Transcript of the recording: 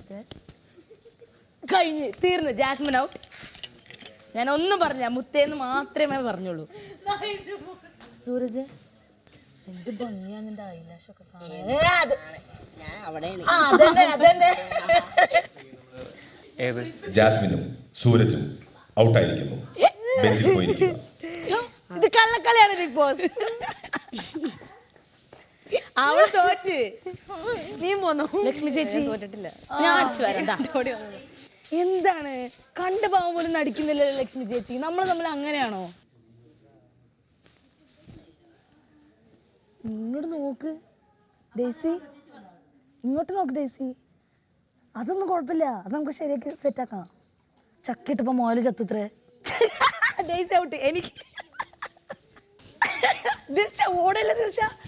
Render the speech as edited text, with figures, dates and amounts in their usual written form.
കഴിഞ്ഞ് തീർന്നു. Jasmine out. ഞാൻ ഒന്നും പറഞ്ഞ മുത്തേന്ന് മാത്രമേ പറഞ്ഞുള്ളൂ. സൂരജ് എന്ത് ഭംഗിയാ നിന്റെ ഐലാഷൊക്കെ ജാസ്മിനും സൂരജും ഔട്ടായിരിക്കുന്നു. ബെഞ്ചിൽ പോയിരിക്കുക. ഇത് കള്ളക്കളിയാണ് ബിഗ് ബോസ്. അവള് തോറ്റ്. നീ പോന്നോ ലക്ഷ്മി ചേച്ചി? ഞാൻ അടിച്ചു വരാം. എന്താണ് കണ്ട പാവം പോലും നടിക്കുന്നില്ലല്ലോ ലക്ഷ്മി ചേച്ചി. നമ്മൾ തമ്മിൽ അങ്ങനെയാണോ? ഇങ്ങോട്ട് നോക്ക് ഡേസി, ഇങ്ങോട്ട് നോക്ക് ഡേസി. അതൊന്നും കുഴപ്പമില്ല, അത് നമുക്ക് ശരിയാക്കി സെറ്റാക്കാം. ചക്കിട്ടപ്പോ മോല് ചത്തുത്രേ. Daisy out. എനിക്ക് ദിർശ ഓടല്ലേ ദിർശ.